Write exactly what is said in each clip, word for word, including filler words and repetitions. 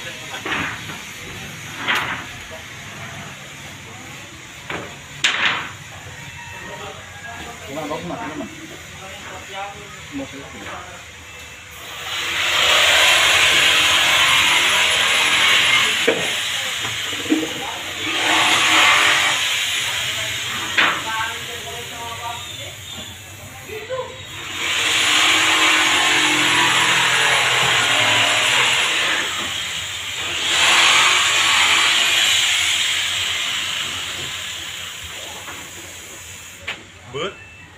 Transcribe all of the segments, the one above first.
But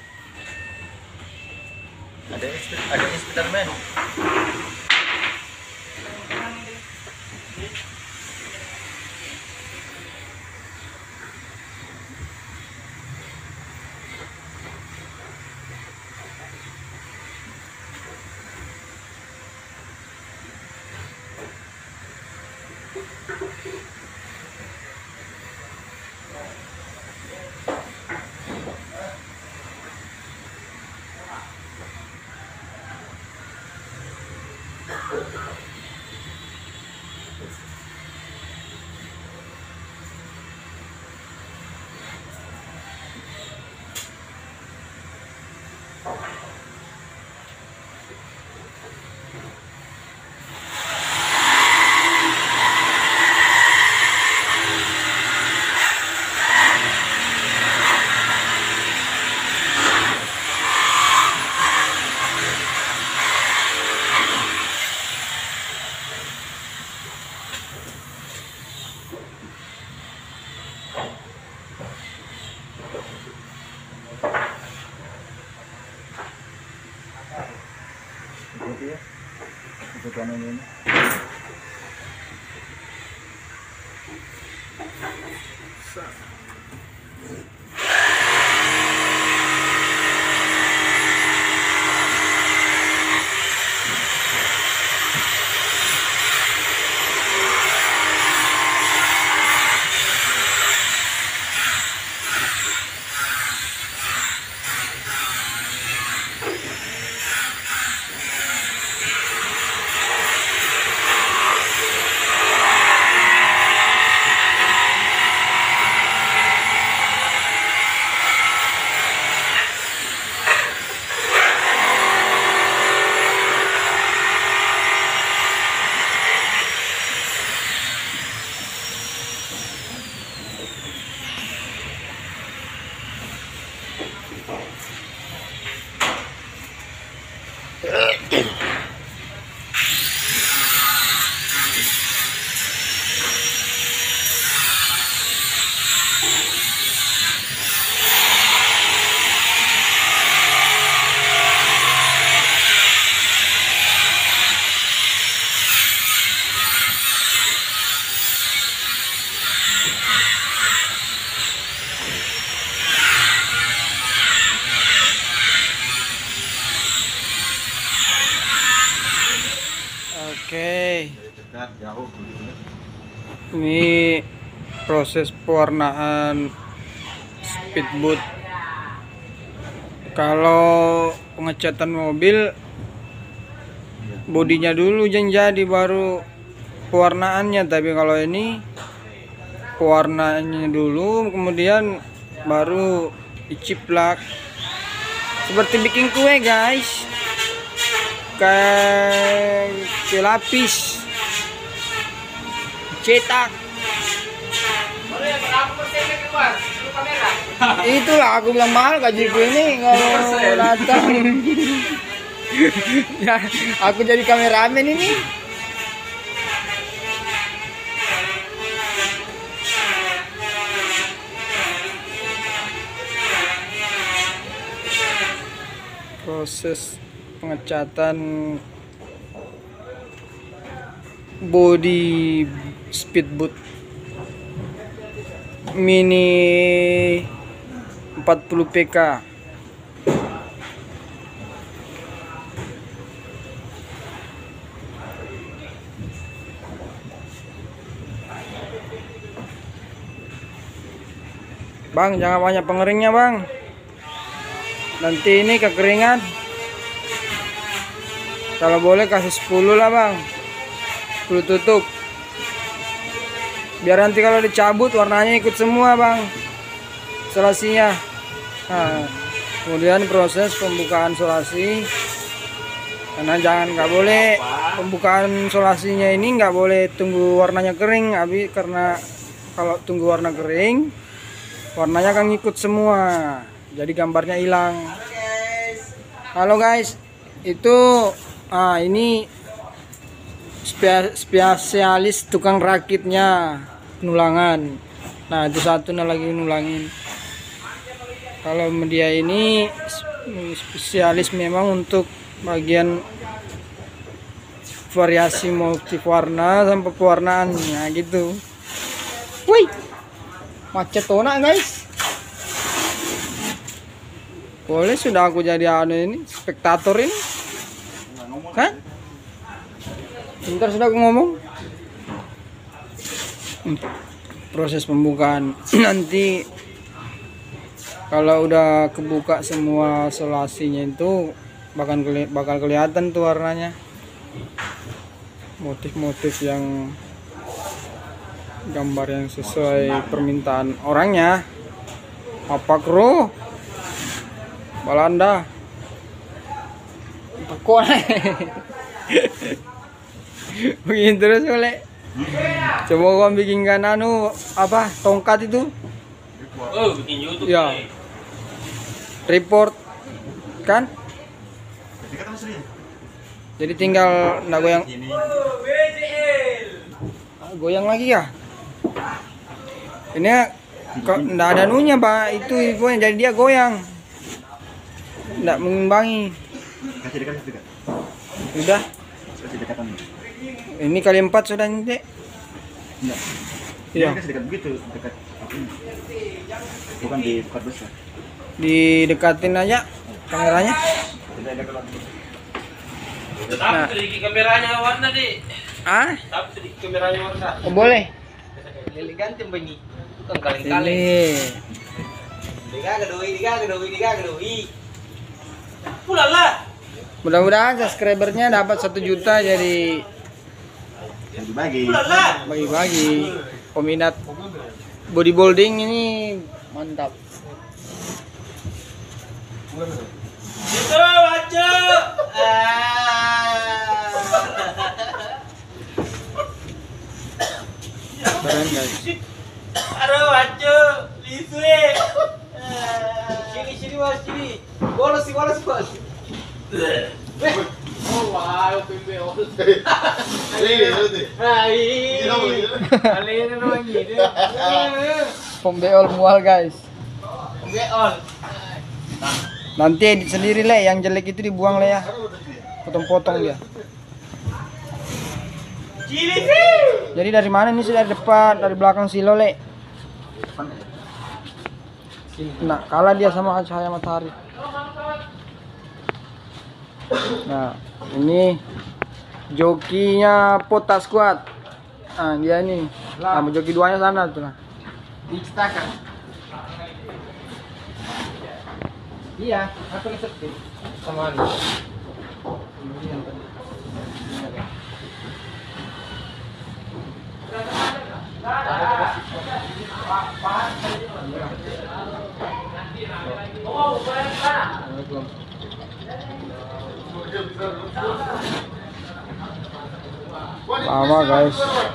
ada ada instrumen. Ikuti ya, ikuti ini. Oke, ini proses pewarnaan speedboat. Kalau pengecatan mobil, bodinya dulu yang jadi baru pewarnaannya. Tapi kalau ini pewarnaannya dulu, kemudian baru diciplak. Seperti bikin kue, guys. Kayak lapis cetak. Itulah aku bilang mahal gajiku ini kalau datang. Ya, aku jadi kameramen ini. Proses pengecatan body speedboat mini empat puluh P K. Bang, jangan banyak pengeringnya, Bang. Nanti ini kekeringan. Kalau boleh kasih sepuluh lah, Bang. sepuluh tutup. biar nanti kalau dicabut warnanya ikut semua bang, isolasinya. Nah, kemudian proses pembukaan isolasi, karena jangan nggak boleh pembukaan isolasinya ini nggak boleh tunggu warnanya kering, habis karena kalau tunggu warna kering warnanya akan ngikut semua, jadi gambarnya hilang. Halo guys, itu ah ini spe- spesialis tukang rakitnya penulangan. Nah itu satu nah lagi nulangin. Kalau dia ini spesialis memang untuk bagian variasi motif warna sampai pewarnaannya gitu. Wih, macet tona guys. Boleh sudah aku jadi anu ini spektator ini. Hah? Bentar sudah aku ngomong. Hmm, proses pembukaan nanti kalau udah kebuka semua isolasinya itu bakal keli bakal kelihatan tuh warnanya, motif-motif yang gambar yang sesuai permintaan orangnya. Apa kru Balanda kok begini terus oleh. Coba gua bikinkan anu apa tongkat itu. Oh, bikin YouTube. Ya. Report kan? Jadi tinggal nggak goyang. Ah, goyang lagi ya? Ini kok nggak ada nunya pak, itu itu jadi dia goyang, nggak mengimbangi. Kasih dekat, kasih dekat. Sudah. Kasih dekatan. Ini kali empat sudah nanti. Enggak. Iya. Kasih dekat begitu, dekat. Bukan di dekat besar. Didekatin aja kameranya. Tidak ada kalau Tapi sedikit kameranya warna deh. Ah? Tapi sedikit kameranya warna. Oh, boleh. Elegan tembeng. Bukan kaleng-kaleng. Ini. Diga gedoi, diga gedoi, diga gedoi. Ulala. Mudah-mudahan subscribernya dapat satu juta jadi yang dibagi. Ulala. bagi-bagi peminat bodybuilding ini mantap. Itu aja. Keren guys. Aduh, aja. Liswe. Sini sini Mas, sini. Bolos sih, bolos, Bos. Oh, wow, pembe bolos. Hai. Kalian orang gini. Pembeol mual guys. Pembe on. Nanti edit sendiri le, yang jelek itu dibuang le ya. Potong-potong dia. Cili sih. Jadi dari mana nih sih? Dari depan, dari belakang silo le. Nah, kalah dia sama cahaya matahari. Nah, ini jokinya Pota Squad. Nah, dia nih. Nah, joki duanya sana tuh lah. Dicetakan. Iya, aku ngesetip sama ini. Lama guys,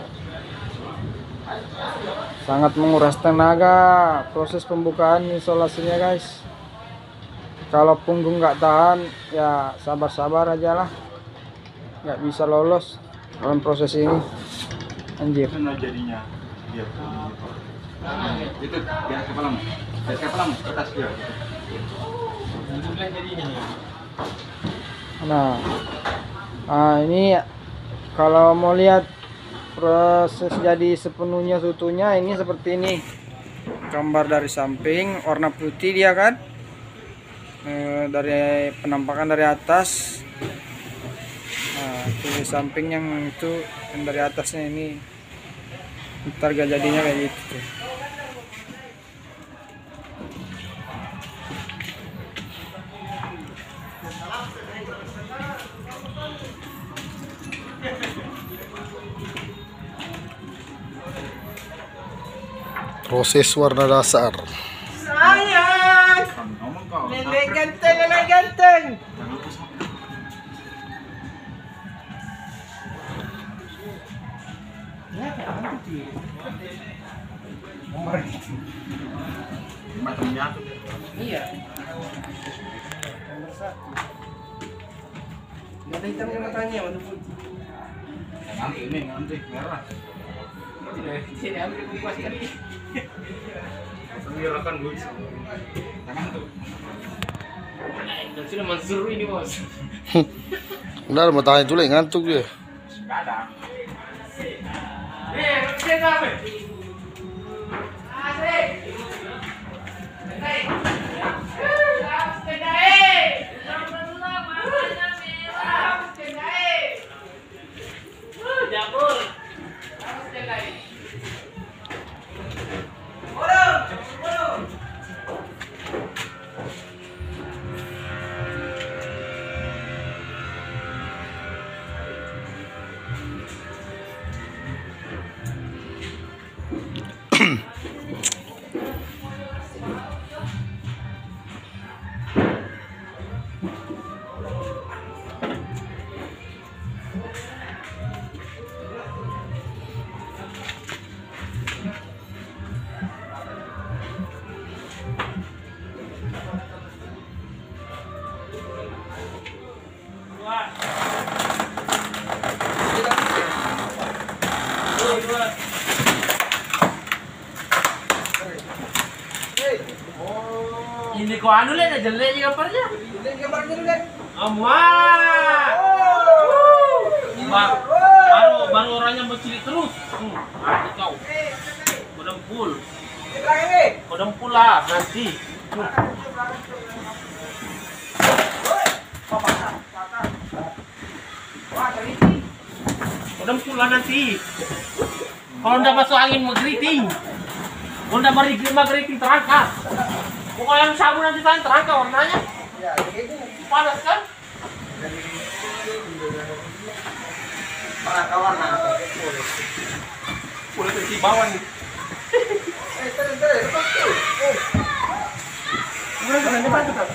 sangat menguras tenaga proses pembukaan isolasinya guys. Kalau punggung nggak tahan ya sabar-sabar aja lah, nggak bisa lolos dalam proses ini. Anjir. Itu jadinya dia itu dia kepalamu, dia kepalamu atas dia. Nah, nah ini kalau mau lihat proses jadi sepenuhnya seutuhnya ini seperti ini. Gambar dari samping warna putih dia kan. E, dari penampakan dari atas. Nah, itu samping yang itu yang dari atasnya ini. Ntar gak jadinya kayak gitu tuh. Proses warna dasar. Sayang. Ngomong kau. Nenek ganteng, nenek ganteng. Jangan usah. Macamnya tuh. Iya. Nomor satu. Gak ada hitamnya matanya, warna putih. Nanti ini nanti merah. Sini ambil kupas kali. Menyerahkan gue. Jangan tuh. Dan sudah Mansur ini bos. Benar matanya tuh ngantuk dia. Enggak ada. Eh, macam apa? Asik. Ini kok anu le, jelek juga gambarnya. Lihat gambarnya dulu kan. Amat. Bang, baru baru orangnya bercilik terus. Hmm, mati kau. Kodempul. Di belakang ini. Kodempul lah nanti. Hmm. Wah, teliti. Kodempul lah nanti. Kalau udah masuk angin magriting. Kalau udah magriting terangkat. Pokoknya yang sabu nanti tangan terangkat warnanya. Ya, begitu. Panas kan? Mana warna? Boleh di bawah nih. Eh, terus terus, lepas tuh. Oh. Udah depan depan depan.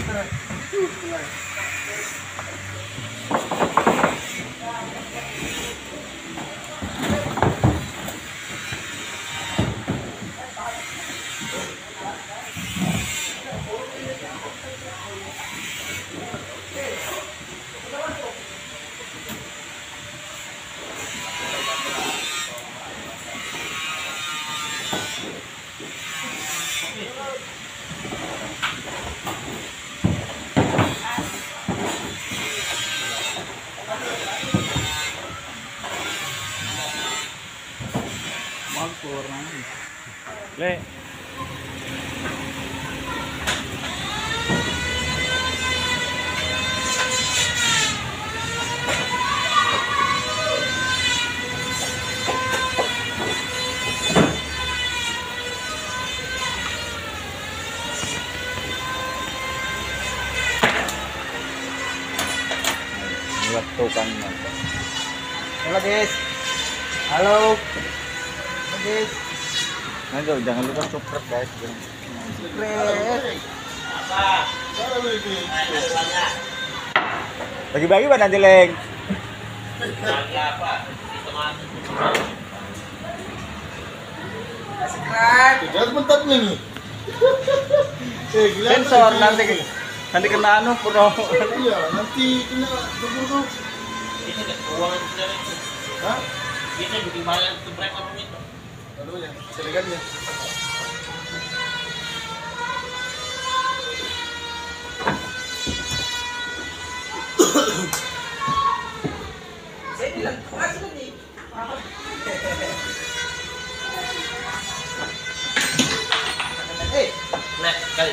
Le. Waktu kan. Halo, guys. Halo. Halo, guys. Nah, jangan lupa subscribe guys. Subscribe. Bagi-bagi mana jeleng? Subscribe. Tidak bentar nih. Eh, gila. Sensor nanti nanti kena anu purno. Iya, nanti kena dulu. Ini kan uang dari itu. Hah? Kita bikin bayar itu mereka begitu. Lalu ya, serigannya. Saya bilang keras tadi. Eh, Nah, kali.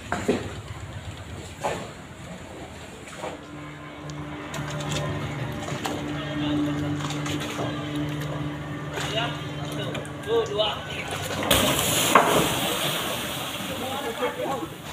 Tuh, dua.